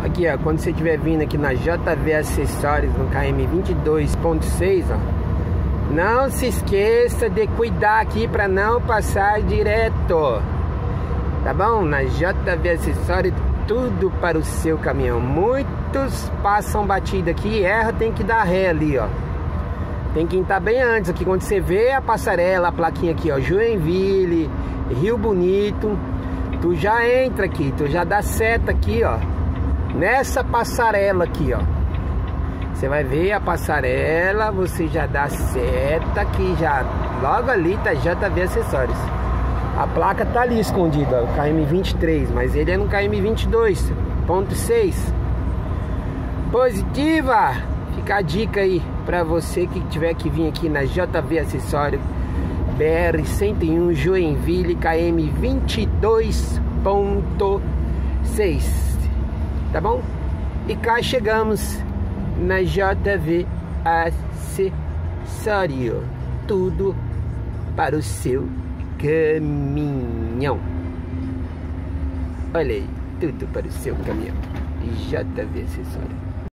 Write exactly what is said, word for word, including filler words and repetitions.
Aqui, ó, quando você estiver vindo aqui na J V Acessórios no K M vinte e dois ponto seis, ó, não se esqueça de cuidar aqui para não passar direto, tá bom? Na J V Acessórios, tudo para o seu caminhão. Muitos passam batida aqui e erra, tem que dar ré ali, ó. Tem que entrar bem antes aqui, quando você vê a passarela, a plaquinha aqui, ó, Joinville, Rio Bonito, tu já entra aqui, tu já dá seta aqui, ó, nessa passarela aqui, ó. Você vai ver a passarela, você já dá seta aqui, já logo ali tá J V Acessórios. A placa tá ali escondida, o K M vinte e três, mas ele é no K M vinte e dois ponto seis. Positiva! Fica a dica aí pra você que tiver que vir aqui na J V Acessório B R cento e um Joinville K M vinte e dois ponto seis, tá bom? E cá chegamos na J V Acessório, tudo para o seu caminhão. Olha aí, tudo para o seu caminhão. J V Acessório.